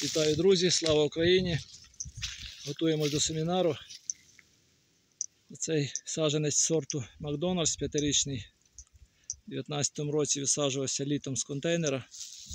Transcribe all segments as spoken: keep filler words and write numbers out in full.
Вітаю, друзі! Слава Україні! Готуємось до семінару. Цей саджанець сорту Макдональдс п'ятирічний. У дві тисячі дев'ятнадцятому році висаджувався літом з контейнера.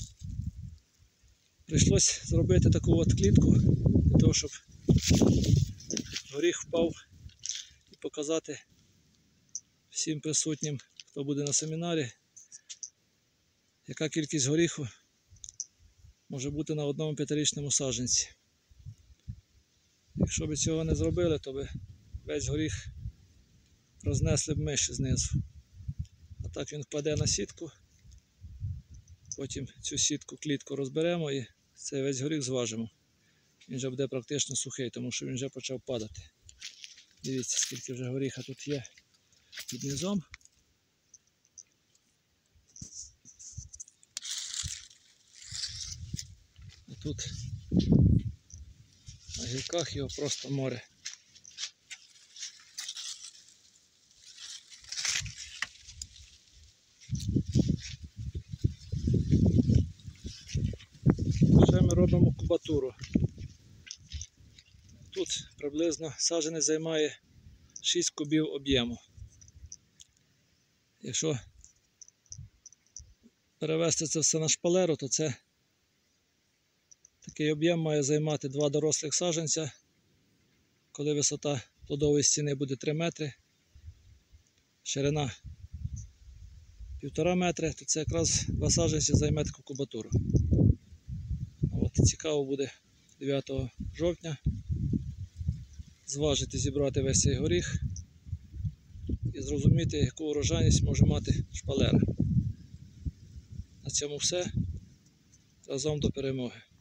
Прийшлось зробити таку от клітку, для того, щоб горіх впав і показати всім присутнім, хто буде на семінарі, яка кількість горіху може бути на одному п'ятирічному саджанці. Якщо б цього не зробили, то би весь горіх рознесли б миші знизу. А так він впаде на сітку, потім цю сітку, клітку розберемо і цей весь горіх зважимо. Він вже буде практично сухий, тому що він вже почав падати. Дивіться, скільки вже горіха тут є під низом. А тут на гілках його просто море. Ще ми робимо кубатуру. Тут приблизно саджанець займає шість кубів об'єму. Якщо перевести це все на шпалеру, то це такий об'єм має займати два дорослих саджанця, коли висота плодової стіни буде три метри, ширина півтора метри, то це якраз два саджанці займе таку кубатуру. От, цікаво буде дев'ятого жовтня зважити, зібрати весь цей горіх і зрозуміти, яку урожайність може мати шпалера. На цьому все. Разом до перемоги.